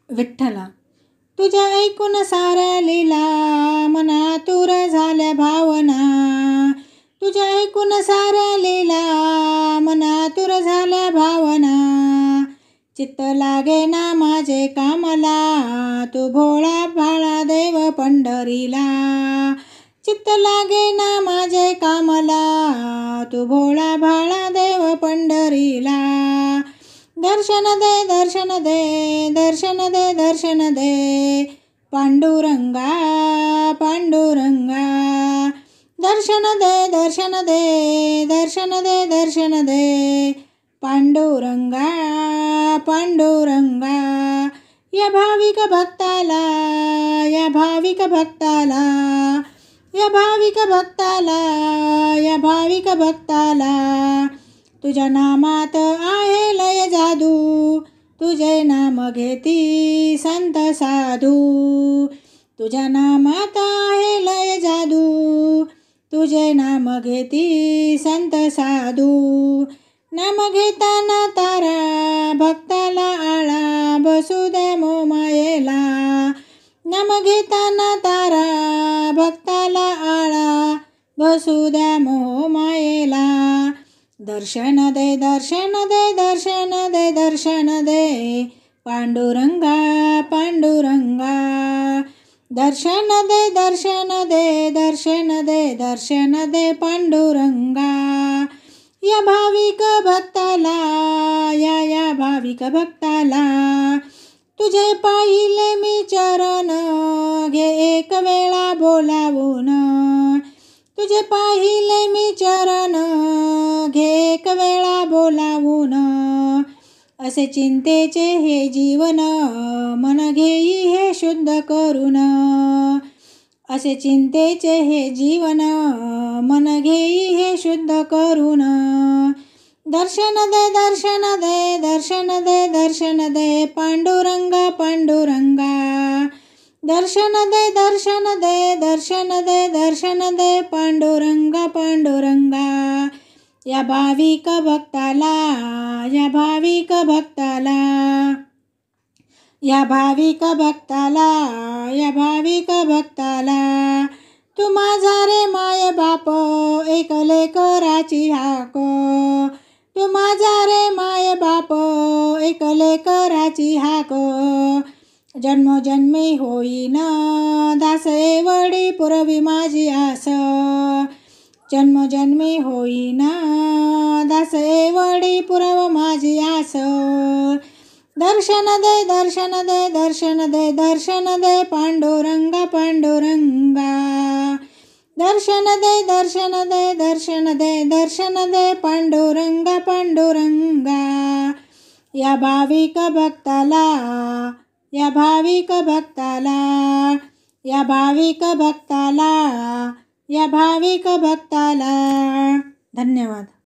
विठ्ठला. तुझ्या ऐकून साऱ्या लीला मनातूर झाल्या भावना, तुझ्या ऐकून साऱ्या लीला मनातूर झाल्या भावना. चित्त लागे ना माझे कामला, तू भोळा भाळा देव पंढरीला. चित्त लागे ना माझे कामला, तू भोळा भाळा देव पंढरीला. दर्शन दे दर्शन दे दर्शन दे दर्शन दे पांडुरंगा पांडुरंगा. दर्शन दे दर्शन दे दर्शन दे दर्शन दे पांडुरंगा पांडुरंगा. या भाविक भक्ताला, या भाविक भक्ताला, या भाविक भक्ताला, या भाविक भक्ताला. तुझ्या नामात आहे लय जादू, तुझे नाम घेती संत साधू. तुझ्या नामात आहे लय जादू, तुझे नाम घेती संत साधू. नाम घेताना तारा भक्ताला आळा, बसू दे मोमायेला. नाम घेताना तारा भक्ताला आळा, बसू द्या मोमायेला. दर्शन दे दर्शन दे दर्शन दे दर्शन दे पांडुरंगा पांडुरंगा. दर्शन दे दर्शन दे दर्शन दे दर्शन दे पांडुरंगा. या भाविक भक्ताला, या भाविक भक्ताला. तुझे पाहिले मी चरण, घे एक वेळा बोलावून. तुझे पाहिले मी चरण, घे एक वेळा बोलावून. असे चिंतेचे हे जीवन, मन घेई हे शुद्ध करून. असे चिंतेचे हे जीवन, मन घेई हे शुद्ध करून. दर्शन दे दर्शन दे दर्शन दे दर्शन दे पांडुरंगा पांडुरंगा. दर्शन दे दर्शन दे दर्शन दे दर्शन दे पांडुरंगा पांडुरंगा. या भाविक भक्ताला, या भाविक भक्ताला, या भाविक भक्ताला, या भाविक भक्ताला. तू माझा रे माय बाप, एक लेकराची हाक. तू माझा रे माय बाप, एक लेकराची हाक. जन्मोजन्मी होईन दास एवढी पुरवी माझी आस. जन्मोजन्मी होईन दास एवढी पुरव माझी आस. दर्शन दे दर्शन दे दर्शन दे दर्शन दे पांडुरंगा पांडुरंगा. दर्शन दे दर्शन दे दर्शन दे दर्शन दे पांडुरंगा पांडुरंगा. या भाविक भक्ताला, या भाविक भक्ताला, या भाविक भक्ताला, या भाविक भक्ताला. धन्यवाद.